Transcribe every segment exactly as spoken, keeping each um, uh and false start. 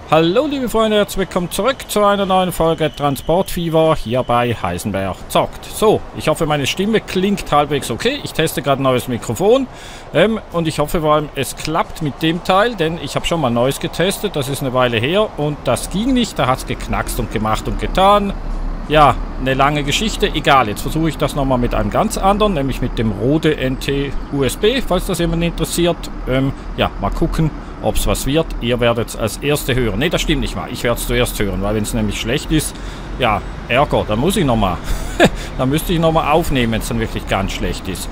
Hallo liebe Freunde, herzlich willkommen zurück zu einer neuen Folge Transportfieber hier bei Heisenberg zockt. So, ich hoffe meine Stimme klingt halbwegs okay. Ich teste gerade ein neues Mikrofon ähm, und ich hoffe vor allem es klappt mit dem Teil, denn ich habe schon mal ein neues getestet, das ist eine Weile her und das ging nicht, da hat es geknackst und gemacht und getan. Ja, eine lange Geschichte, egal, jetzt versuche ich das nochmal mit einem ganz anderen, nämlich mit dem Rode N T U S B, falls das jemand interessiert. Ähm, ja, mal gucken, ob es was wird. Ihr werdet es als Erste hören. Ne, das stimmt nicht mal. Ich werde es zuerst hören, weil wenn es nämlich schlecht ist, ja, Ärger, dann muss ich nochmal. Dann müsste ich nochmal aufnehmen, wenn es dann wirklich ganz schlecht ist.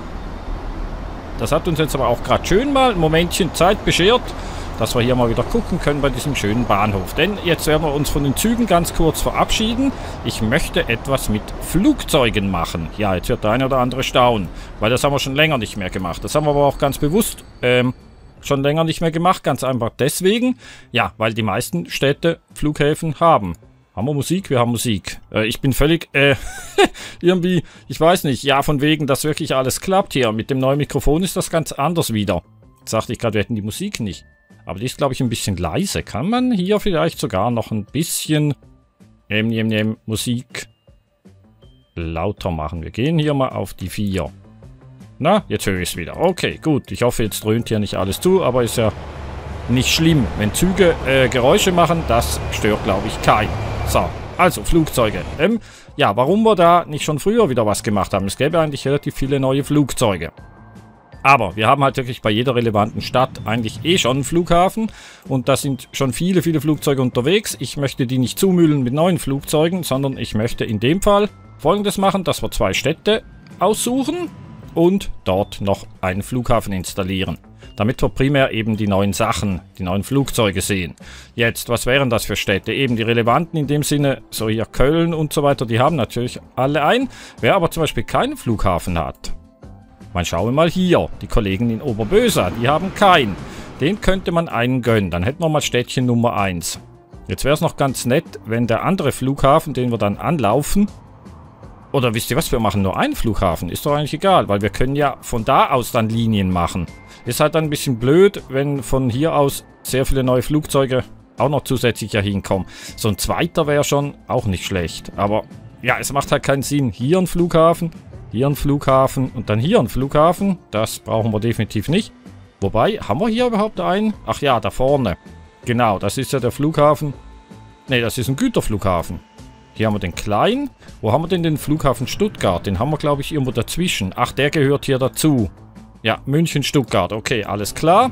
Das hat uns jetzt aber auch gerade schön mal ein Momentchen Zeit beschert, dass wir hier mal wieder gucken können bei diesem schönen Bahnhof. Denn jetzt werden wir uns von den Zügen ganz kurz verabschieden. Ich möchte etwas mit Flugzeugen machen. Ja, jetzt wird der eine oder andere staunen, weil das haben wir schon länger nicht mehr gemacht. Das haben wir aber auch ganz bewusst ähm, schon länger nicht mehr gemacht. Ganz einfach deswegen, ja, weil die meisten Städte Flughäfen haben. Haben wir Musik? Wir haben Musik. Äh, ich bin völlig, äh, irgendwie, ich weiß nicht, ja, von wegen, dass wirklich alles klappt hier. Mit dem neuen Mikrofon ist das ganz anders wieder. Jetzt sagte ich gerade, wir hätten die Musik nicht. Aber die ist, glaube ich, ein bisschen leise. Kann man hier vielleicht sogar noch ein bisschen ähm, ähm, ähm, Musik lauter machen? Wir gehen hier mal auf die vier. Na, jetzt höre ich es wieder. Okay, gut. Ich hoffe, jetzt dröhnt hier nicht alles zu, aber ist ja nicht schlimm. Wenn Züge äh, Geräusche machen, das stört, glaube ich, keinen. So, also Flugzeuge. Ähm, ja, warum wir da nicht schon früher wieder was gemacht haben? Es gäbe eigentlich relativ viele neue Flugzeuge. Aber wir haben halt wirklich bei jeder relevanten Stadt eigentlich eh schon einen Flughafen. Und da sind schon viele, viele Flugzeuge unterwegs. Ich möchte die nicht zumüllen mit neuen Flugzeugen, sondern ich möchte in dem Fall Folgendes machen, dass wir zwei Städte aussuchen und dort noch einen Flughafen installieren. Damit wir primär eben die neuen Sachen, die neuen Flugzeuge sehen. Jetzt, was wären das für Städte? Eben die relevanten in dem Sinne, so hier Köln und so weiter, die haben natürlich alle einen. Wer aber zum Beispiel keinen Flughafen hat, man schaue mal hier, die Kollegen in Oberbösa, die haben keinen. Den könnte man einen gönnen, dann hätten wir mal Städtchen Nummer eins. Jetzt wäre es noch ganz nett, wenn der andere Flughafen, den wir dann anlaufen, oder wisst ihr was, wir machen nur einen Flughafen, ist doch eigentlich egal, weil wir können ja von da aus dann Linien machen. Ist halt dann ein bisschen blöd, wenn von hier aus sehr viele neue Flugzeuge auch noch zusätzlich hier hinkommen. So ein zweiter wäre schon auch nicht schlecht, aber ja, es macht halt keinen Sinn, hier ein Flughafen, hier ein Flughafen und dann hier ein Flughafen. Das brauchen wir definitiv nicht. Wobei, haben wir hier überhaupt einen? Ach ja, da vorne. Genau, das ist ja der Flughafen. Ne, das ist ein Güterflughafen. Hier haben wir den kleinen. Wo haben wir denn den Flughafen Stuttgart? Den haben wir, glaube ich, irgendwo dazwischen. Ach, der gehört hier dazu. Ja, München, Stuttgart. Okay, alles klar.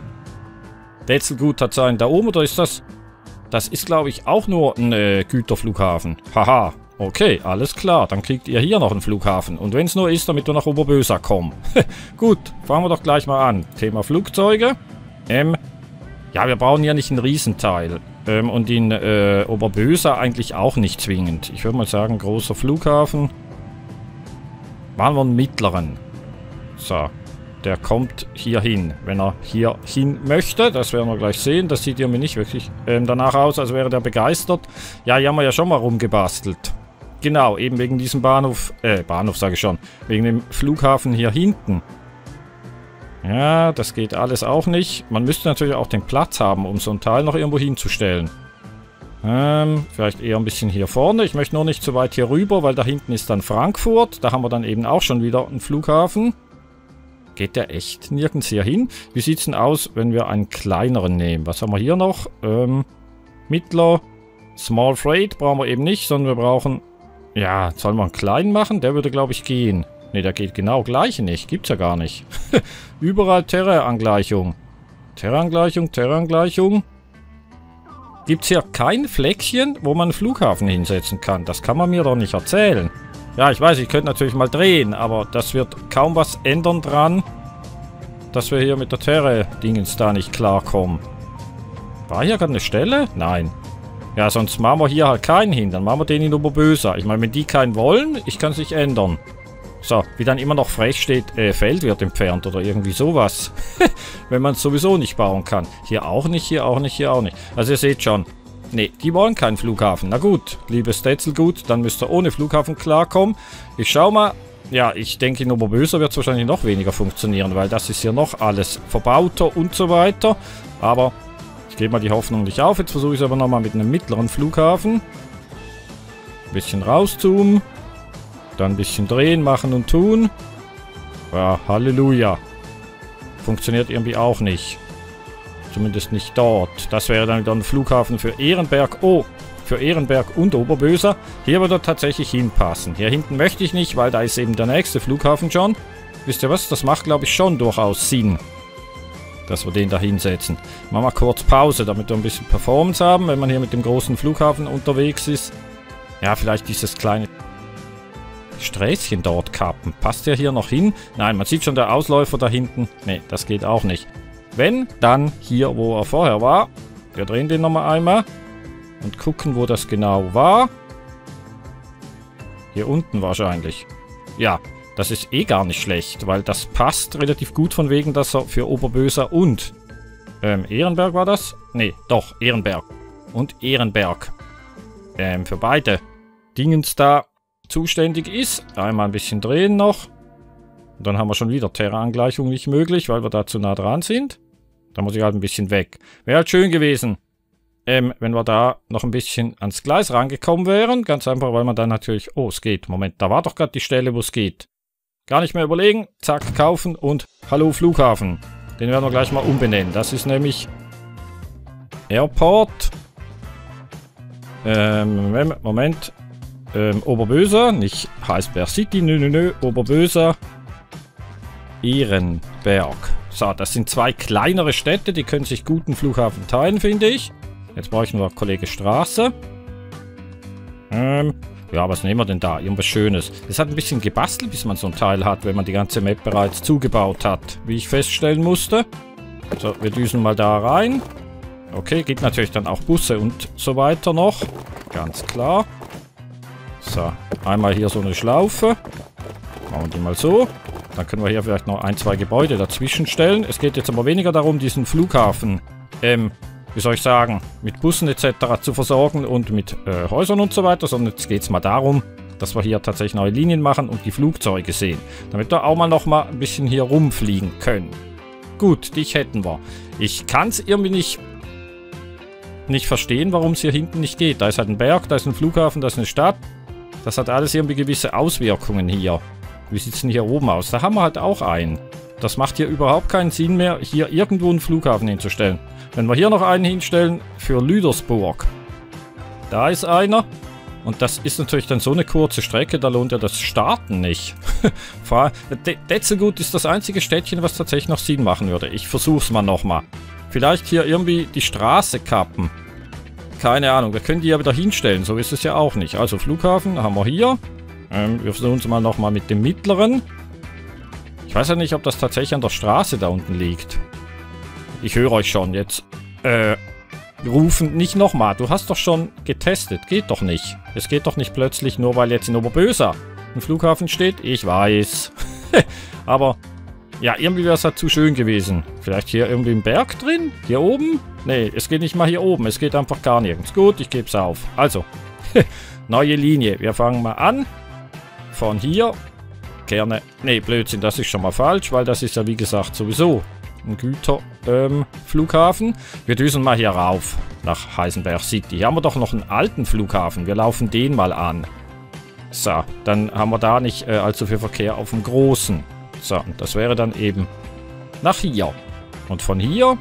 Detzelgut hat seinen da oben, oder ist das? Das ist, glaube ich, auch nur ein äh, Güterflughafen. Haha. Okay, alles klar. Dann kriegt ihr hier noch einen Flughafen. Und wenn es nur ist, damit wir nach Oberbösa kommen. Gut, fangen wir doch gleich mal an. Thema Flugzeuge. Ähm, ja, wir brauchen ja nicht einen Riesenteil. Ähm, und in äh, Oberbösa eigentlich auch nicht zwingend. Ich würde mal sagen, großer Flughafen. Machen wir einen mittleren. So, der kommt hier hin, wenn er hier hin möchte. Das werden wir gleich sehen. Das sieht ja mir nicht wirklich ähm, danach aus, als wäre der begeistert. Ja, hier haben wir ja schon mal rumgebastelt. Genau, eben wegen diesem Bahnhof, äh, Bahnhof sage ich schon, wegen dem Flughafen hier hinten. Ja, das geht alles auch nicht. Man müsste natürlich auch den Platz haben, um so ein Teil noch irgendwo hinzustellen. Ähm, vielleicht eher ein bisschen hier vorne. Ich möchte nur nicht so weit hier rüber, weil da hinten ist dann Frankfurt. Da haben wir dann eben auch schon wieder einen Flughafen. Geht der echt nirgends hier hin? Wie sieht es denn aus, wenn wir einen kleineren nehmen? Was haben wir hier noch? Ähm, Mittler, Small Freight brauchen wir eben nicht, sondern wir brauchen... Ja, sollen wir einen kleinen machen? Der würde, glaube ich, gehen. Ne, der geht genau gleich nicht. Gibt's ja gar nicht. Überall Terrain-Angleichung. Terrain-Angleichung, Terrain-Angleichung. Gibt's hier kein Fleckchen, wo man einen Flughafen hinsetzen kann? Das kann man mir doch nicht erzählen. Ja, ich weiß, ich könnte natürlich mal drehen, aber das wird kaum was ändern dran, dass wir hier mit der Terrain-Dingens da nicht klarkommen. War hier gerade eine Stelle? Nein. Ja, sonst machen wir hier halt keinen hin. Dann machen wir den in Oberbösa. Ich meine, wenn die keinen wollen, ich kann es nicht ändern. So, wie dann immer noch frech steht, äh, Feld wird entfernt oder irgendwie sowas. Wenn man es sowieso nicht bauen kann. Hier auch nicht, hier auch nicht, hier auch nicht. Also ihr seht schon. Ne, die wollen keinen Flughafen. Na gut, liebes Detzelgut, dann müsst ihr ohne Flughafen klarkommen. Ich schau mal. Ja, ich denke, in Oberbösa wird es wahrscheinlich noch weniger funktionieren, weil das ist hier noch alles verbauter und so weiter. Aber Ich gebe mal die Hoffnung nicht auf. Jetzt versuche ich es aber nochmal mit einem mittleren Flughafen. Ein bisschen rauszoomen. Dann ein bisschen drehen, machen und tun. Ja, Halleluja. Funktioniert irgendwie auch nicht. Zumindest nicht dort. Das wäre dann wieder ein Flughafen für Ehrenberg. Oh, für Ehrenberg und Oberböser. Hier würde er tatsächlich hinpassen. Hier hinten möchte ich nicht, weil da ist eben der nächste Flughafen schon. Wisst ihr was? Das macht, glaube ich, schon durchaus Sinn, dass wir den da hinsetzen. Machen wir kurz Pause, damit wir ein bisschen Performance haben, wenn man hier mit dem großen Flughafen unterwegs ist. Ja, vielleicht dieses kleine Sträßchen dort kappen. Passt der hier noch hin? Nein, man sieht schon der Ausläufer da hinten. Ne, das geht auch nicht. Wenn, dann hier, wo er vorher war. Wir drehen den nochmal einmal. Und gucken, wo das genau war. Hier unten wahrscheinlich. Ja, das ist eh gar nicht schlecht, weil das passt relativ gut von wegen, dass er für Oberböser und ähm, Ehrenberg war das? Ne, doch, Ehrenberg. Und Ehrenberg. Ähm, für beide Dingens da zuständig ist. Einmal ein bisschen drehen noch. Und dann haben wir schon wieder Terraangleichung nicht möglich, weil wir da zu nah dran sind. Da muss ich halt ein bisschen weg. Wäre halt schön gewesen, ähm, wenn wir da noch ein bisschen ans Gleis rangekommen wären. Ganz einfach, weil man dann natürlich... Oh, es geht. Moment, da war doch gerade die Stelle, wo es geht. Gar nicht mehr überlegen. Zack, kaufen und Hallo Flughafen. Den werden wir gleich mal umbenennen. Das ist nämlich Airport. Ähm, Moment. Ähm, Oberböser, nicht Heisenberg City, nö, nö, nö, Oberböser, Ehrenberg. So, das sind zwei kleinere Städte, die können sich guten Flughafen teilen, finde ich. Jetzt brauche ich nur Kollege Straße. Ähm, ja, was nehmen wir denn da? Irgendwas Schönes. Es hat ein bisschen gebastelt, bis man so ein Teil hat, wenn man die ganze Map bereits zugebaut hat, wie ich feststellen musste. So, wir düsen mal da rein. Okay, gibt natürlich dann auch Busse und so weiter noch. Ganz klar. So, einmal hier so eine Schlaufe. Machen wir die mal so. Dann können wir hier vielleicht noch ein, zwei Gebäude dazwischen stellen. Es geht jetzt aber weniger darum, diesen Flughafen, ähm, wie soll ich sagen, mit Bussen et cetera zu versorgen und mit äh, Häusern und so weiter, sondern jetzt geht es mal darum, dass wir hier tatsächlich neue Linien machen und die Flugzeuge sehen. Damit wir auch mal noch mal ein bisschen hier rumfliegen können. Gut, dich hätten wir. Ich kann es irgendwie nicht, nicht verstehen, warum es hier hinten nicht geht. Da ist halt ein Berg, da ist ein Flughafen, da ist eine Stadt. Das hat alles irgendwie gewisse Auswirkungen hier. Wie sieht es denn hier oben aus? Da haben wir halt auch einen. Das macht hier überhaupt keinen Sinn mehr, hier irgendwo einen Flughafen hinzustellen. Wenn wir hier noch einen hinstellen für Lüdersburg. Da ist einer. Und das ist natürlich dann so eine kurze Strecke, da lohnt ja das Starten nicht. Detzelgut ist das einzige Städtchen, was tatsächlich noch Sinn machen würde. Ich versuch's mal nochmal. Vielleicht hier irgendwie die Straße kappen. Keine Ahnung, wir können die ja wieder hinstellen, so ist es ja auch nicht. Also Flughafen haben wir hier. Ähm, wir versuchen es mal nochmal mit dem mittleren. Ich weiß ja nicht, ob das tatsächlich an der Straße da unten liegt. Ich höre euch schon jetzt. Äh, rufen nicht nochmal. Du hast doch schon getestet. Geht doch nicht. Es geht doch nicht plötzlich, nur weil jetzt in Oberböser ein Flughafen steht. Ich weiß. Aber... ja, irgendwie wäre es halt zu schön gewesen. Vielleicht hier irgendwie im Berg drin? Hier oben? Nee, es geht nicht mal hier oben. Es geht einfach gar nirgends. Gut, ich gebe es auf. Also, neue Linie. Wir fangen mal an. Von hier. Gerne. Nee, Blödsinn, das ist schon mal falsch, weil das ist ja wie gesagt sowieso ein Güterflughafen. Ähm, wir düsen mal hier rauf. Nach Heisenberg City. Hier haben wir doch noch einen alten Flughafen. Wir laufen den mal an. So, dann haben wir da nicht äh, allzu viel Verkehr auf dem großen. So, und das wäre dann eben nach hier. Und von hier...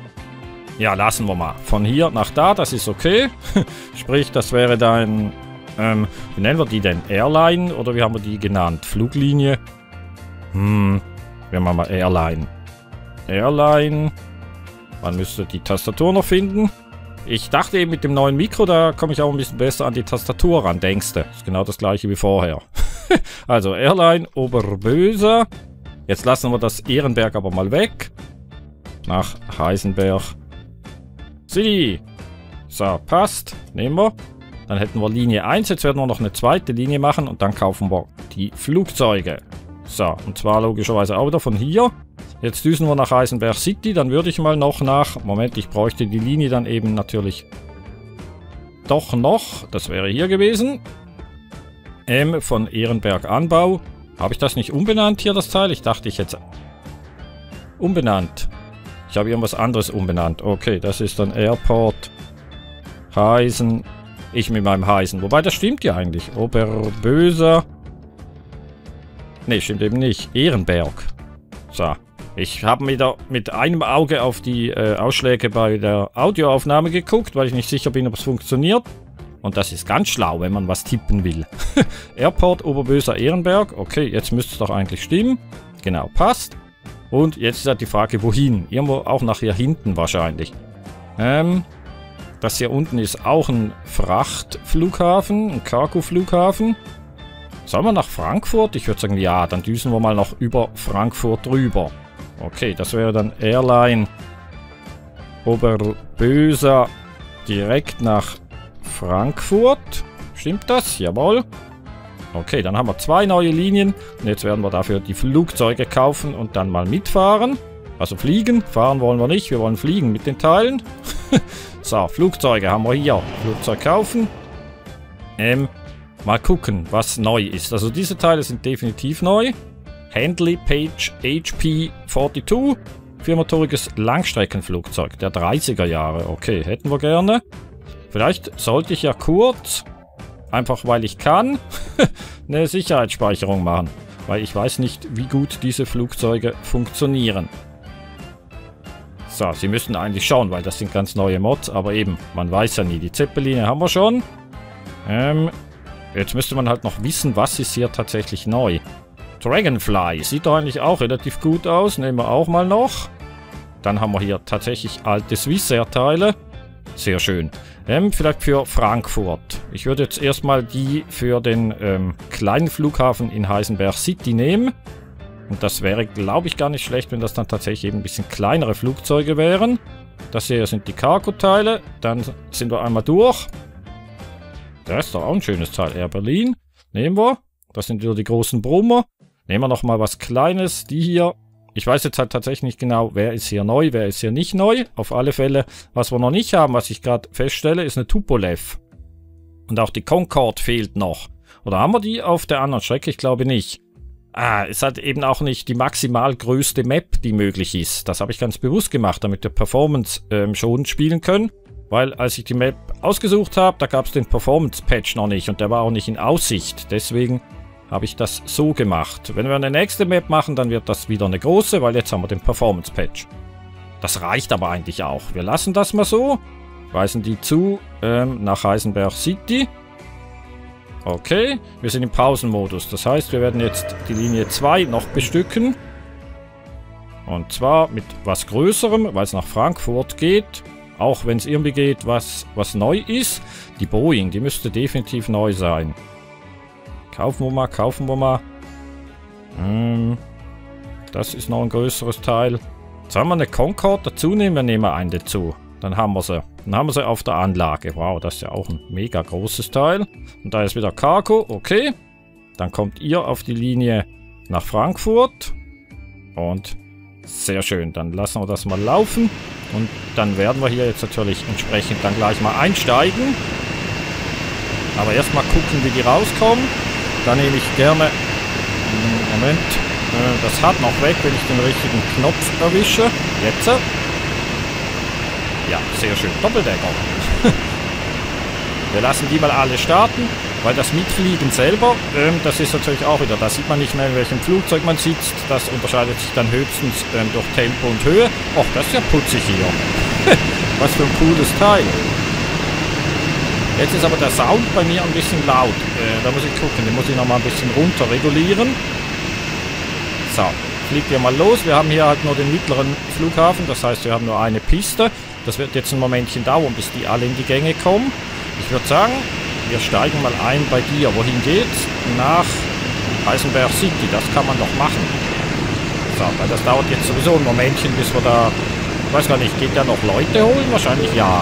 ja, lassen wir mal. Von hier nach da, das ist okay. Sprich, das wäre dann... Ähm, wie nennen wir die denn? Airline? Oder wie haben wir die genannt? Fluglinie? Hm, wir machen mal Airline. Airline. Man müsste die Tastatur noch finden. Ich dachte eben mit dem neuen Mikro, da komme ich auch ein bisschen besser an die Tastatur ran, denkst du? Ist genau das gleiche wie vorher. Also Airline, Oberböser. Jetzt lassen wir das Ehrenberg aber mal weg. Nach Heisenberg City. So, passt. Nehmen wir. Dann hätten wir Linie eins. Jetzt werden wir noch eine zweite Linie machen und dann kaufen wir die Flugzeuge. So, und zwar logischerweise auch wieder von hier. Jetzt düsen wir nach Heisenberg City. Dann würde ich mal noch nach... Moment, ich bräuchte die Linie dann eben natürlich doch noch. Das wäre hier gewesen. M von Ehrenberg Anbau. Habe ich das nicht umbenannt hier, das Teil? Ich dachte, ich hätte umbenannt. Ich habe irgendwas anderes umbenannt. Okay, das ist dann Airport Heisen. Ich mit meinem Heisen. Wobei, das stimmt ja eigentlich. Oberböser. Ne, stimmt eben nicht. Ehrenberg. So. Ich habe wieder mit einem Auge auf die äh, Ausschläge bei der Audioaufnahme geguckt, weil ich nicht sicher bin, ob es funktioniert. Und das ist ganz schlau, wenn man was tippen will. Airport Oberböser Ehrenberg. Okay, jetzt müsste es doch eigentlich stimmen. Genau, passt. Und jetzt ist halt die Frage, wohin? Irgendwo auch nach hier hinten wahrscheinlich. Ähm, das hier unten ist auch ein Frachtflughafen, ein Cargo-Flughafen. Sollen wir nach Frankfurt? Ich würde sagen, ja, dann düsen wir mal noch über Frankfurt rüber. Okay, das wäre dann Airline Oberböser direkt nach Frankfurt. Stimmt das? Jawohl. Okay, dann haben wir zwei neue Linien. Und jetzt werden wir dafür die Flugzeuge kaufen und dann mal mitfahren. Also fliegen. Fahren wollen wir nicht. Wir wollen fliegen mit den Teilen. So, Flugzeuge haben wir hier. Flugzeug kaufen. Ähm, mal gucken, was neu ist. Also diese Teile sind definitiv neu. Handley Page H P zweiundvierzig. Viermotoriges Langstreckenflugzeug der dreißiger Jahre. Okay, hätten wir gerne. Vielleicht sollte ich ja kurz, einfach weil ich kann, eine Sicherheitsspeicherung machen. Weil ich weiß nicht, wie gut diese Flugzeuge funktionieren. So, sie müssten eigentlich schauen, weil das sind ganz neue Mods. Aber eben, man weiß ja nie. Die Zeppeline haben wir schon. Ähm, jetzt müsste man halt noch wissen, was ist hier tatsächlich neu. Dragonfly sieht doch eigentlich auch relativ gut aus. Nehmen wir auch mal noch. Dann haben wir hier tatsächlich alte Swissair-Teile. Sehr schön. Ähm, vielleicht für Frankfurt. Ich würde jetzt erstmal die für den ähm, kleinen Flughafen in Heisenberg City nehmen. Und das wäre, glaube ich, gar nicht schlecht, wenn das dann tatsächlich eben ein bisschen kleinere Flugzeuge wären. Das hier sind die Cargo-Teile. Dann sind wir einmal durch. Das ist doch auch ein schönes Teil. Air Berlin. Nehmen wir. Das sind wieder die großen Brummer. Nehmen wir nochmal was Kleines. Die hier. Ich weiß jetzt halt tatsächlich nicht genau, wer ist hier neu, wer ist hier nicht neu. Auf alle Fälle, was wir noch nicht haben, was ich gerade feststelle, ist eine Tupolev. Und auch die Concorde fehlt noch. Oder haben wir die auf der anderen Strecke? Ich glaube nicht. Ah, ist halt eben auch nicht die maximal größte Map, die möglich ist. Das habe ich ganz bewusst gemacht, damit wir Performance ähm, schon spielen können. Weil als ich die Map ausgesucht habe, da gab es den Performance-Patch noch nicht. Und der war auch nicht in Aussicht. Deswegen habe ich das so gemacht. Wenn wir eine nächste Map machen, dann wird das wieder eine große, weil jetzt haben wir den Performance-Patch. Das reicht aber eigentlich auch. Wir lassen das mal so. Reisen die zu ähm, nach Heisenberg City. Okay, wir sind im Pausenmodus. Das heißt, wir werden jetzt die Linie zwei noch bestücken. Und zwar mit was Größerem, weil es nach Frankfurt geht. Auch wenn es irgendwie geht, was, was neu ist. Die Boeing, die müsste definitiv neu sein. Kaufen wir mal, kaufen wir mal. Hm, das ist noch ein größeres Teil. Sollen wir eine Concorde dazu nehmen? Wir nehmen einen dazu. Dann haben wir sie. Dann haben wir sie auf der Anlage. Wow, das ist ja auch ein mega großes Teil. Und da ist wieder Cargo. Okay. Dann kommt ihr auf die Linie nach Frankfurt. Und sehr schön. Dann lassen wir das mal laufen. Und dann werden wir hier jetzt natürlich entsprechend dann gleich mal einsteigen. Aber erstmal gucken, wie die rauskommen. Da nehme ich gerne, Moment, äh, das hat noch weg, wenn ich den richtigen Knopf erwische. Jetzt. Ja, sehr schön. Doppeldecker. Wir lassen die mal alle starten, weil das Mitfliegen selber, ähm, das ist natürlich auch wieder, da sieht man nicht mehr, in welchem Flugzeug man sitzt. Das unterscheidet sich dann höchstens ähm, durch Tempo und Höhe. Och, das ist ja putzig hier. Was für ein cooles Teil. Jetzt ist aber der Sound bei mir ein bisschen laut. Äh, da muss ich gucken, den muss ich nochmal ein bisschen runter regulieren. So, fliegt hier mal los. Wir haben hier halt nur den mittleren Flughafen, das heißt, wir haben nur eine Piste. Das wird jetzt ein Momentchen dauern, bis die alle in die Gänge kommen. Ich würde sagen, wir steigen mal ein bei dir. Wohin geht's? Nach Heisenberg City. Das kann man doch machen. So, weil das dauert jetzt sowieso ein Momentchen, bis wir da... Ich weiß gar nicht, geht da noch Leute holen? Wahrscheinlich ja.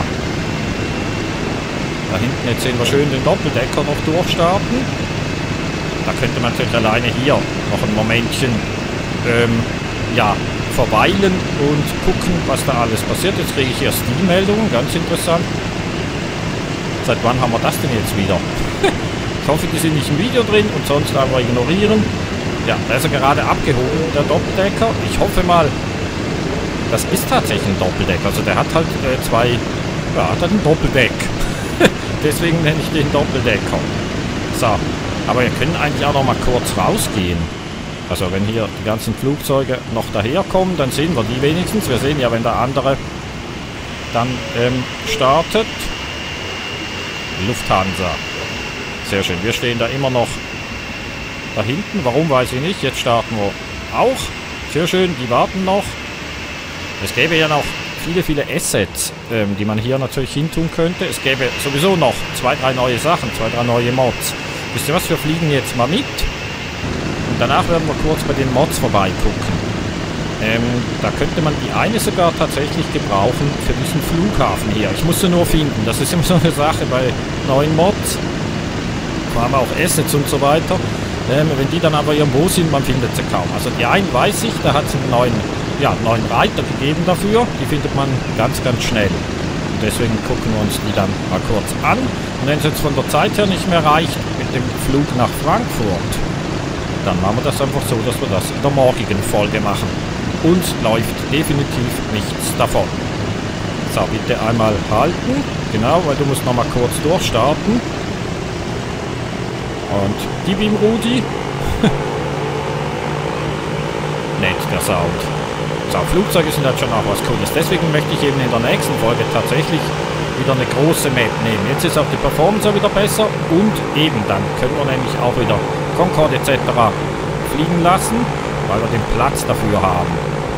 Da hinten, jetzt sehen wir schön den Doppeldecker noch durchstarten. Da könnte man natürlich alleine hier noch ein Momentchen ähm, ja, verweilen und gucken, was da alles passiert. Jetzt kriege ich erst die Meldungen, ganz interessant. Seit wann haben wir das denn jetzt wieder? Ich hoffe, die sind nicht im Video drin und sonst einfach ignorieren. Ja, da ist er gerade abgehoben, der Doppeldecker. Ich hoffe mal, das ist tatsächlich ein Doppeldeck. Also der hat halt äh, zwei, ja, hat halt ein Doppeldeck. Deswegen nenne ich den Doppeldecker. So, aber wir können eigentlich auch noch mal kurz rausgehen. Also wenn hier die ganzen Flugzeuge noch daherkommen, dann sehen wir die wenigstens. Wir sehen ja, wenn der andere dann ähm, startet. Lufthansa. Sehr schön. Wir stehen da immer noch da hinten. Warum, weiß ich nicht. Jetzt starten wir auch. Sehr schön. Die warten noch. Es gäbe ja noch viele, viele Assets, ähm, die man hier natürlich hintun könnte. Es gäbe sowieso noch zwei, drei neue Sachen, zwei, drei neue Mods. Wisst ihr was? Wir fliegen jetzt mal mit. Und danach werden wir kurz bei den Mods vorbeigucken. Ähm, da könnte man die eine sogar tatsächlich gebrauchen für diesen Flughafen hier. Ich muss sie nur finden. Das ist immer so eine Sache bei neuen Mods. Vor allem auch Assets und so weiter. Ähm, wenn die dann aber irgendwo sind, man findet sie kaum. Also die einen weiß ich, da hat es einen neuen, ja, einen neuen Reiter gegeben dafür. Die findet man ganz, ganz schnell. Und deswegen gucken wir uns die dann mal kurz an. Und wenn es jetzt von der Zeit her nicht mehr reicht mit dem Flug nach Frankfurt, dann machen wir das einfach so, dass wir das in der morgigen Folge machen. Uns läuft definitiv nichts davon. So, bitte einmal halten. Genau, weil du musst noch mal kurz durchstarten. Und gib ihm, Rudi. Nett, der Sound. So, Flugzeuge sind halt schon auch was Cooles. Deswegen möchte ich eben in der nächsten Folge tatsächlich wieder eine große Map nehmen. Jetzt ist auch die Performance wieder besser. Und eben, dann können wir nämlich auch wieder Concorde et cetera fliegen lassen, weil wir den Platz dafür haben.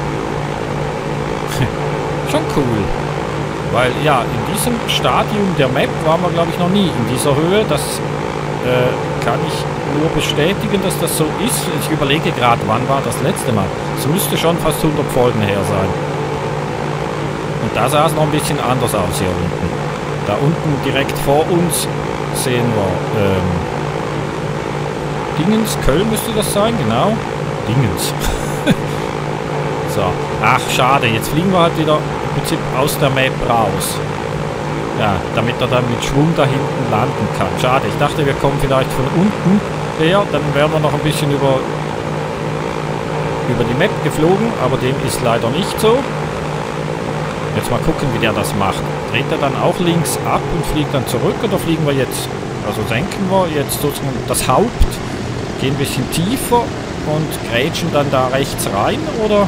Schon cool. Weil, ja, in diesem Stadium der Map waren wir, glaube ich, noch nie in dieser Höhe. Das äh, kann ich nur bestätigen, dass das so ist. Ich überlege gerade, wann war das letzte Mal. Es müsste schon fast hundert Folgen her sein. Und da sah es noch ein bisschen anders aus hier unten. Da unten direkt vor uns sehen wir ähm, Dingens, Köln müsste das sein, genau. Dingens. So. Ach, schade, jetzt fliegen wir halt wieder im Prinzip aus der Map raus. Ja, damit er dann mit Schwung da hinten landen kann. Schade, ich dachte, wir kommen vielleicht von unten her, dann wären wir noch ein bisschen über, über die Map geflogen, aber dem ist leider nicht so. Jetzt mal gucken, wie der das macht. Dreht er dann auch links ab und fliegt dann zurück, oder fliegen wir jetzt, also senken wir jetzt sozusagen das Haupt, gehen ein bisschen tiefer und grätschen dann da rechts rein, oder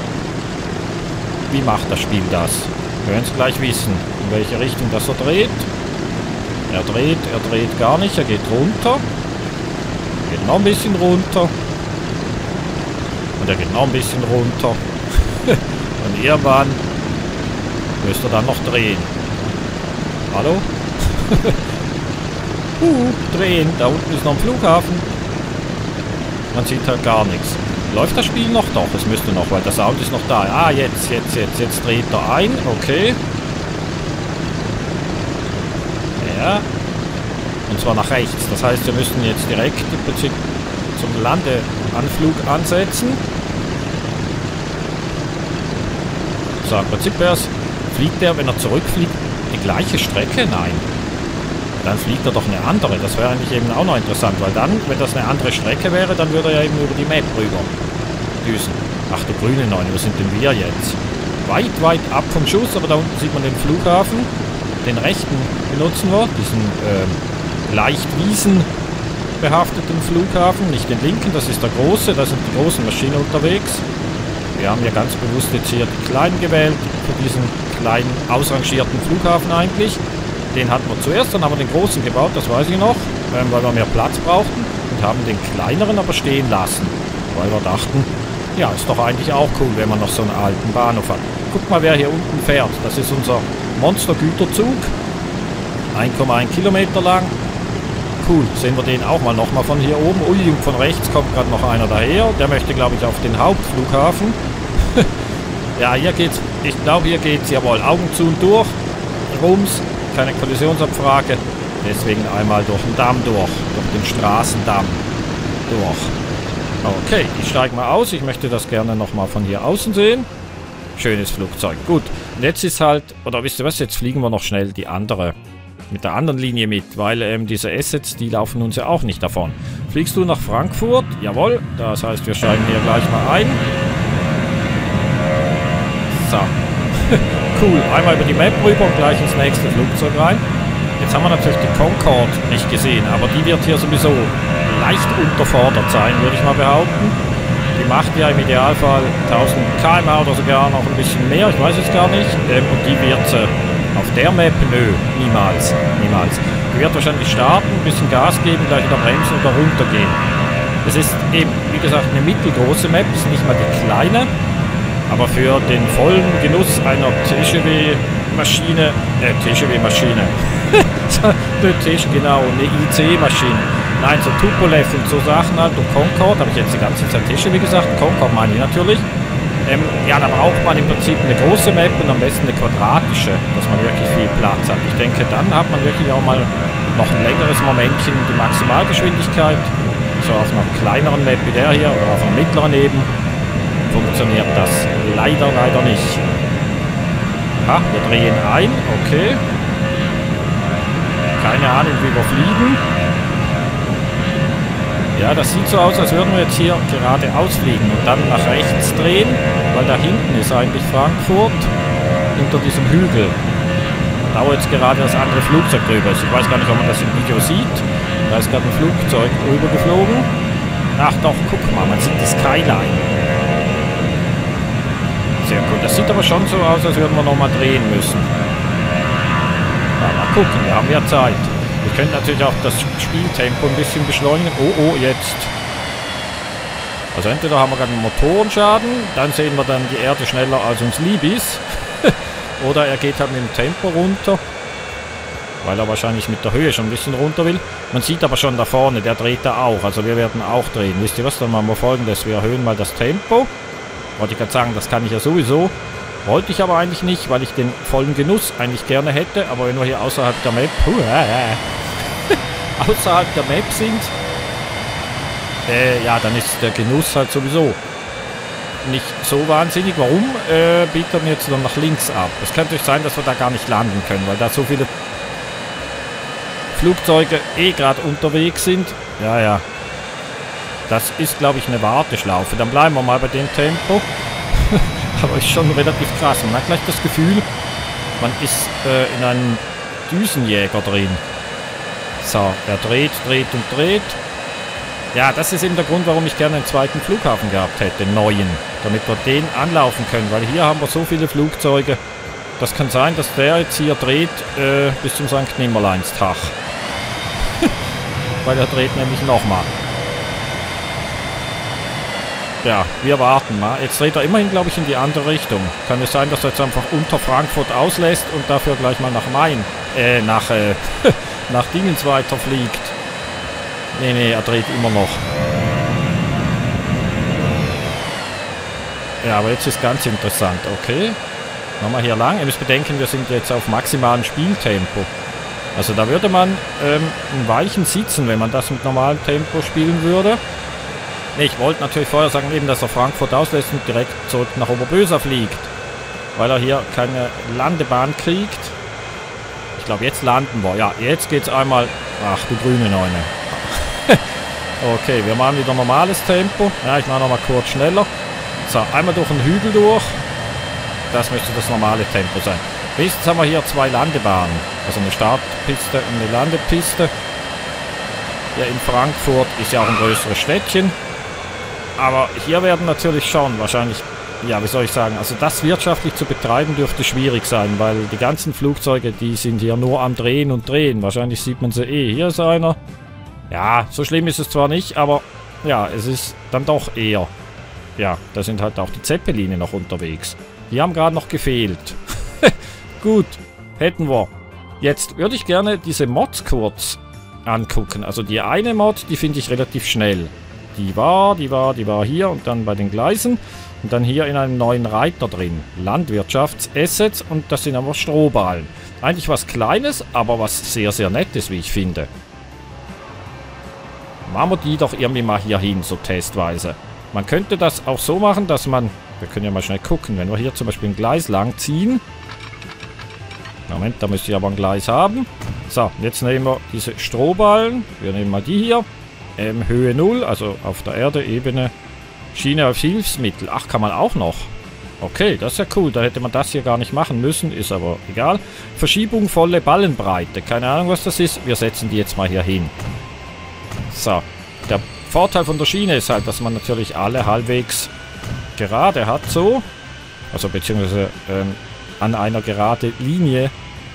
wie macht das Spiel das? Wir werden es gleich wissen, in welche Richtung das er dreht. Er dreht, er dreht gar nicht, er geht runter. Geht noch ein bisschen runter. Und er geht noch ein bisschen runter. Und irgendwann müsste er dann noch drehen. Hallo? uh, drehen, da unten ist noch ein Flughafen. Man sieht halt gar nichts. Läuft das Spiel noch? Doch, es müsste noch, weil der Sound ist noch da. Ah, jetzt, jetzt, jetzt, jetzt dreht er ein. Okay. Ja. Und zwar nach rechts. Das heißt, wir müssen jetzt direkt im Prinzip zum Landeanflug ansetzen. So, im Prinzip wäre es, fliegt er, wenn er zurückfliegt, die gleiche Strecke? Nein. Dann fliegt er doch eine andere. Das wäre eigentlich eben auch noch interessant, weil dann, wenn das eine andere Strecke wäre, dann würde er ja eben über die Map rüber düsen. Ach du grüne Neune, wo sind denn wir jetzt? Weit, weit ab vom Schuss, aber da unten sieht man den Flughafen. Den rechten benutzen wir, diesen ähm, leicht wiesenbehafteten Flughafen, nicht den linken, das ist der große, da sind die großen Maschinen unterwegs. Wir haben ja ganz bewusst jetzt hier die kleinen gewählt, für diesen kleinen, ausrangierten Flughafen eigentlich. Den hatten wir zuerst, dann haben wir den großen gebaut, das weiß ich noch, ähm, weil wir mehr Platz brauchten und haben den kleineren aber stehen lassen, weil wir dachten, ja, ist doch eigentlich auch cool, wenn man noch so einen alten Bahnhof hat. Guck mal, wer hier unten fährt, das ist unser Monster-Güterzug, eins Komma eins Kilometer lang. Cool, sehen wir den auch mal nochmal von hier oben. Ui, und von rechts kommt gerade noch einer daher, der möchte, glaube ich, auf den Hauptflughafen. Ja, hier geht's, ich glaube, hier geht's, jawohl, Augen zu und durch, Rums. Keine Kollisionsabfrage, deswegen einmal durch den Damm durch, durch den Straßendamm durch. Okay, ich steige mal aus, ich möchte das gerne nochmal von hier außen sehen. Schönes Flugzeug, gut. Und jetzt ist halt, oder wisst ihr was, jetzt fliegen wir noch schnell die andere, mit der anderen Linie mit, weil ähm, diese Assets, die laufen uns ja auch nicht davon. Fliegst du nach Frankfurt? Jawohl, das heißt, wir steigen hier gleich mal ein. So. Cool. Einmal über die Map rüber und gleich ins nächste Flugzeug rein. Jetzt haben wir natürlich die Concorde nicht gesehen, aber die wird hier sowieso leicht unterfordert sein, würde ich mal behaupten. Die macht ja im Idealfall tausend Kilometer pro Stunde oder sogar noch ein bisschen mehr, ich weiß es gar nicht. Ähm, und die wird äh, auf der Map, nö, niemals, niemals. Die wird wahrscheinlich starten, ein bisschen Gas geben, gleich wieder bremsen und da runtergehen. Es ist eben, wie gesagt, eine mittelgroße Map, ist nicht mal die kleine. Aber für den vollen Genuss einer T G W-Maschine, äh, T G W-Maschine, genau, eine I C E-Maschine. Nein, so Tupolev und so Sachen halt und Concorde, habe ich jetzt die ganze Zeit T G W gesagt, Concorde meine ich natürlich. Ähm, ja, da braucht man im Prinzip eine große Map und am besten eine quadratische, dass man wirklich viel Platz hat. Ich denke, dann hat man wirklich auch mal noch ein längeres Momentchen, die Maximalgeschwindigkeit, so auf einer kleineren Map wie der hier oder auf einer mittleren eben. Funktioniert das leider, leider nicht. Ha, wir drehen ein, okay. Keine Ahnung, wie wir fliegen. Ja, das sieht so aus, als würden wir jetzt hier geradeaus fliegen und dann nach rechts drehen, weil da hinten ist eigentlich Frankfurt, hinter diesem Hügel. Da wo jetzt gerade das andere Flugzeug drüber ist. Ich weiß gar nicht, ob man das im Video sieht. Da ist gerade ein Flugzeug drüber geflogen. Ach doch, guck mal, man sieht die Skyline. Sehr gut. Das sieht aber schon so aus, als würden wir nochmal drehen müssen. Ja, mal gucken, wir haben ja Zeit. Wir können natürlich auch das Spieltempo ein bisschen beschleunigen. Oh, oh, jetzt. Also entweder haben wir gerade einen Motorenschaden, dann sehen wir dann die Erde schneller als uns lieb ist. Oder er geht halt mit dem Tempo runter, weil er wahrscheinlich mit der Höhe schon ein bisschen runter will. Man sieht aber schon da vorne, der dreht da auch. Also wir werden auch drehen. Wisst ihr was, dann machen wir Folgendes. Wir erhöhen mal das Tempo. Wollte ich gerade sagen, das kann ich ja sowieso. Wollte ich aber eigentlich nicht, weil ich den vollen Genuss eigentlich gerne hätte. Aber wenn wir hier außerhalb der Map... außerhalb der Map sind... Äh, ja, dann ist der Genuss halt sowieso nicht so wahnsinnig. Warum äh, biegt er mir jetzt dann nach links ab? Es könnte natürlich sein, dass wir da gar nicht landen können, weil da so viele Flugzeuge eh gerade unterwegs sind. Ja, ja. Das ist, glaube ich, eine Warteschlaufe. Dann bleiben wir mal bei dem Tempo. Aber ist schon relativ krass. Man hat gleich das Gefühl, man ist äh, in einem Düsenjäger drin. So, er dreht, dreht und dreht. Ja, das ist eben der Grund, warum ich gerne einen zweiten Flughafen gehabt hätte, einen neuen. Damit wir den anlaufen können. Weil hier haben wir so viele Flugzeuge. Das kann sein, dass der jetzt hier dreht äh, bis zum Sankt Nimmerleinstag. Weil er dreht nämlich nochmal. Ja, wir warten mal. Jetzt dreht er immerhin, glaube ich, in die andere Richtung. Kann es sein, dass er jetzt einfach unter Frankfurt auslässt und dafür gleich mal nach Main, äh, nach, äh, nach Dingens weiter fliegt. Nee, nee, er dreht immer noch. Ja, aber jetzt ist ganz interessant. Okay. Nochmal hier lang. Ihr müsst bedenken, wir sind jetzt auf maximalem Spieltempo. Also da würde man ähm, ein Weilchen sitzen, wenn man das mit normalem Tempo spielen würde. Ne, ich wollte natürlich vorher sagen, eben, dass er Frankfurt auslässt und direkt zurück nach Oberböser fliegt. Weil er hier keine Landebahn kriegt. Ich glaube, jetzt landen wir. Ja, jetzt geht's einmal... Ach, du grüne Neune. Okay, wir machen wieder normales Tempo. Ja, ich mache nochmal kurz schneller. So, einmal durch den Hügel durch. Das müsste das normale Tempo sein. Jetzt haben wir hier zwei Landebahnen. Also eine Startpiste und eine Landepiste. Ja, in Frankfurt ist ja auch ein größeres Städtchen. Aber hier werden natürlich schon wahrscheinlich, ja, wie soll ich sagen, also das wirtschaftlich zu betreiben dürfte schwierig sein, weil die ganzen Flugzeuge, die sind hier nur am Drehen und Drehen. Wahrscheinlich sieht man sie eh. Hier ist einer. Ja, so schlimm ist es zwar nicht, aber ja, es ist dann doch eher. Ja, da sind halt auch die Zeppeline noch unterwegs. Die haben gerade noch gefehlt. Gut, hätten wir. Jetzt würde ich gerne diese Mods kurz angucken. Also die eine Mod, die finde ich relativ schnell. Die war, die war, die war hier und dann bei den Gleisen. Und dann hier in einem neuen Reiter drin. Landwirtschaftsassets und das sind aber Strohballen. Eigentlich was Kleines, aber was sehr, sehr Nettes, wie ich finde. Machen wir die doch irgendwie mal hier hin, so testweise. Man könnte das auch so machen, dass man... Wir können ja mal schnell gucken, wenn wir hier zum Beispiel ein Gleis lang ziehen. Moment, da müsste ich aber ein Gleis haben. So, jetzt nehmen wir diese Strohballen. Wir nehmen mal die hier. Ähm, Höhe null, also auf der Erde, Ebene. Schiene auf Hilfsmittel. Ach, kann man auch noch. Okay, das ist ja cool. Da hätte man das hier gar nicht machen müssen. Ist aber egal. Verschiebung volle Ballenbreite. Keine Ahnung, was das ist. Wir setzen die jetzt mal hier hin. So. Der Vorteil von der Schiene ist halt, dass man natürlich alle halbwegs gerade hat. So. Also beziehungsweise ähm, an einer gerade Linie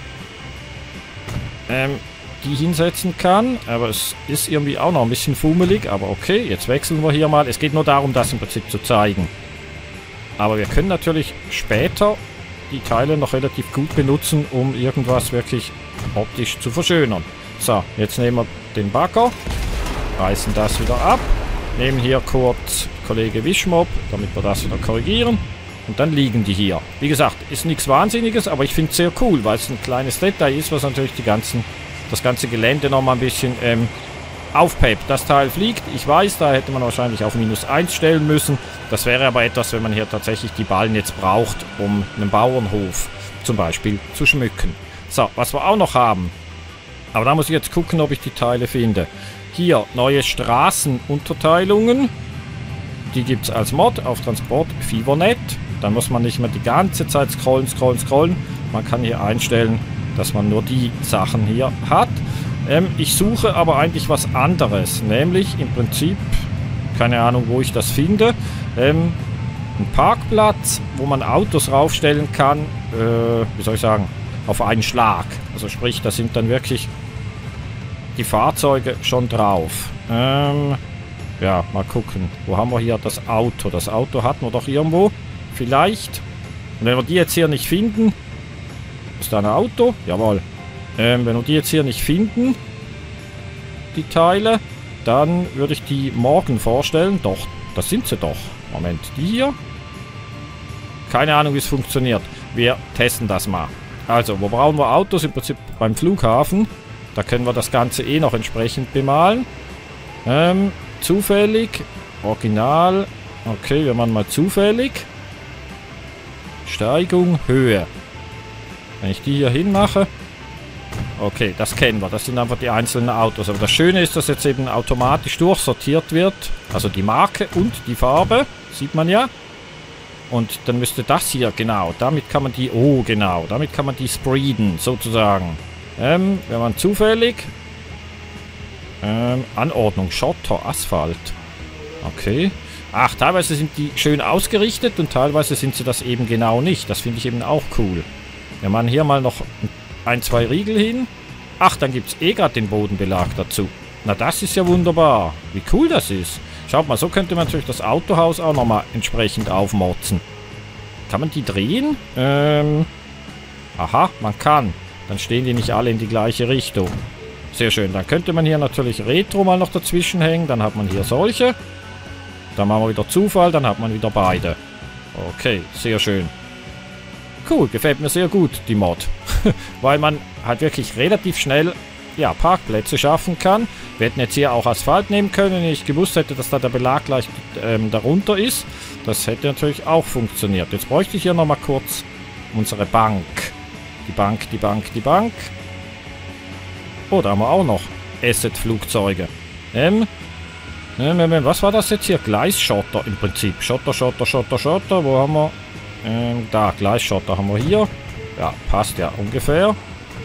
ähm, die hinsetzen kann. Aber es ist irgendwie auch noch ein bisschen fummelig. Aber okay, jetzt wechseln wir hier mal. Es geht nur darum, das im Prinzip zu zeigen. Aber wir können natürlich später die Teile noch relativ gut benutzen, um irgendwas wirklich optisch zu verschönern. So, jetzt nehmen wir den Bagger, reißen das wieder ab, nehmen hier kurz Kollege Wischmob, damit wir das wieder korrigieren. Und dann liegen die hier. Wie gesagt, ist nichts Wahnsinniges, aber ich finde es sehr cool, weil es ein kleines Detail ist, was natürlich die ganzen, das ganze Gelände noch mal ein bisschen ähm, aufpeppt. Das Teil fliegt. Ich weiß, da hätte man wahrscheinlich auf minus eins stellen müssen. Das wäre aber etwas, wenn man hier tatsächlich die Ballen jetzt braucht, um einen Bauernhof zum Beispiel zu schmücken. So, was wir auch noch haben. Aber da muss ich jetzt gucken, ob ich die Teile finde. Hier, neue Straßenunterteilungen. Die gibt es als Mod auf Transport Fever Punkt net. Dann muss man nicht mehr die ganze Zeit scrollen, scrollen, scrollen. Man kann hier einstellen, dass man nur die Sachen hier hat. Ähm, ich suche aber eigentlich was anderes, nämlich im Prinzip, keine Ahnung, wo ich das finde, ähm, ein Parkplatz, wo man Autos raufstellen kann, äh, wie soll ich sagen, auf einen Schlag. Also sprich, da sind dann wirklich die Fahrzeuge schon drauf. Ähm, ja, mal gucken, wo haben wir hier das Auto? Das Auto hatten wir doch irgendwo, vielleicht. Und wenn wir die jetzt hier nicht finden, ist da ein Auto? Jawohl. Ähm, wenn wir die jetzt hier nicht finden, die Teile, dann würde ich die morgen vorstellen. Doch, das sind sie doch. Moment, die hier? Keine Ahnung, wie es funktioniert. Wir testen das mal. Also, wo brauchen wir Autos? Im Prinzip beim Flughafen. Da können wir das Ganze eh noch entsprechend bemalen. Ähm, zufällig, Original. Okay, wir machen mal zufällig. Steigung, Höhe. Wenn ich die hier hinmache. Okay, das kennen wir. Das sind einfach die einzelnen Autos. Aber das Schöne ist, dass jetzt eben automatisch durchsortiert wird. Also die Marke und die Farbe. Sieht man ja. Und dann müsste das hier, genau. Damit kann man die... Oh, genau. Damit kann man die spreeden, sozusagen. Ähm, wenn man zufällig... Ähm, Anordnung, Schotter, Asphalt. Okay. Ach, teilweise sind die schön ausgerichtet und teilweise sind sie das eben genau nicht. Das finde ich eben auch cool. Wenn man hier mal noch... ein, zwei Riegel hin. Ach, dann gibt es eh gerade den Bodenbelag dazu. Na, das ist ja wunderbar. Wie cool das ist. Schaut mal, so könnte man natürlich das Autohaus auch nochmal entsprechend aufmotzen. Kann man die drehen? Ähm. Aha, man kann. Dann stehen die nicht alle in die gleiche Richtung. Sehr schön. Dann könnte man hier natürlich Retro mal noch dazwischen hängen. Dann hat man hier solche. Dann machen wir wieder Zufall. Dann hat man wieder beide. Okay, sehr schön. Cool, gefällt mir sehr gut, die Mod. Weil man halt wirklich relativ schnell ja, Parkplätze schaffen kann. Wir hätten jetzt hier auch Asphalt nehmen können, wenn ich gewusst hätte, dass da der Belag gleich ähm, darunter ist. Das hätte natürlich auch funktioniert. Jetzt bräuchte ich hier nochmal kurz unsere Bank. Die Bank, die Bank, die Bank. Oh, da haben wir auch noch Asset-Flugzeuge. Ähm, ähm, was war das jetzt hier? Gleisschotter im Prinzip. Schotter, Schotter, Schotter, Schotter. Wo haben wir... Ähm, da, Gleisschotter haben wir hier. Ja, passt ja ungefähr.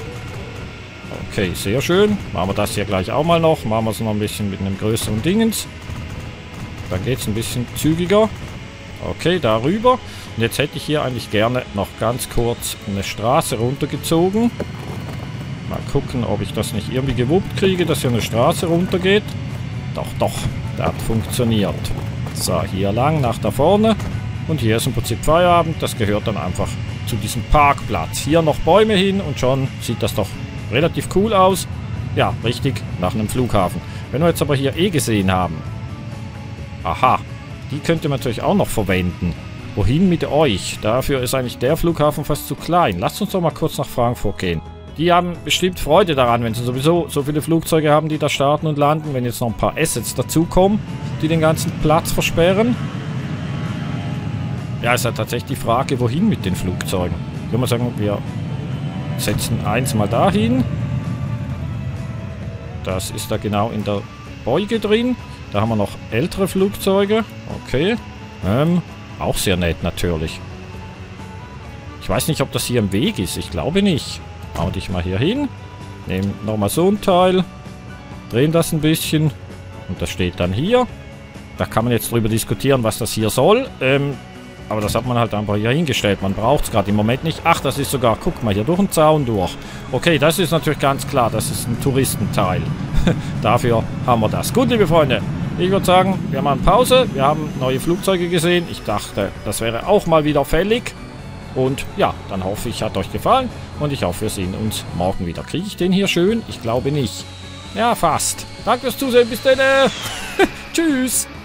Okay, sehr schön. Machen wir das hier gleich auch mal noch. Machen wir es noch ein bisschen mit einem größeren Dingens. Dann geht es ein bisschen zügiger. Okay, darüber. Und jetzt hätte ich hier eigentlich gerne noch ganz kurz eine Straße runtergezogen. Mal gucken, ob ich das nicht irgendwie gewuppt kriege, dass hier eine Straße runtergeht. Doch, doch, das hat funktioniert. So, hier lang, nach da vorne. Und hier ist im Prinzip Feierabend. Das gehört dann einfach zu diesem Parkplatz. Hier noch Bäume hin und schon sieht das doch relativ cool aus. Ja, richtig, nach einem Flughafen. Wenn wir jetzt aber hier eh gesehen haben. Aha, die könnte man natürlich auch noch verwenden. Wohin mit euch? Dafür ist eigentlich der Flughafen fast zu klein. Lasst uns doch mal kurz nach Frankfurt gehen. Die haben bestimmt Freude daran, wenn sie sowieso so viele Flugzeuge haben, die da starten und landen. Wenn jetzt noch ein paar Assets dazukommen, die den ganzen Platz versperren. Ja, ist halt tatsächlich die Frage, wohin mit den Flugzeugen. Ich würde mal sagen, wir setzen eins mal dahin. Das ist da genau in der Beuge drin. Da haben wir noch ältere Flugzeuge. Okay. Ähm, auch sehr nett natürlich. Ich weiß nicht, ob das hier im Weg ist. Ich glaube nicht. Hau dich mal hier hin. Nehmen nochmal so ein Teil. Drehen das ein bisschen. Und das steht dann hier. Da kann man jetzt drüber diskutieren, was das hier soll. Ähm, aber das hat man halt einfach hier hingestellt. Man braucht es gerade im Moment nicht. Ach, das ist sogar, guck mal, hier durch den Zaun durch. Okay, das ist natürlich ganz klar. Das ist ein Touristenteil. Dafür haben wir das. Gut, liebe Freunde. Ich würde sagen, wir machen Pause. Wir haben neue Flugzeuge gesehen. Ich dachte, das wäre auch mal wieder fällig. Und ja, dann hoffe ich, hat euch gefallen. Und ich hoffe, wir sehen uns morgen wieder. Kriege ich den hier schön? Ich glaube nicht. Ja, fast. Danke fürs Zusehen. Bis dann. Tschüss.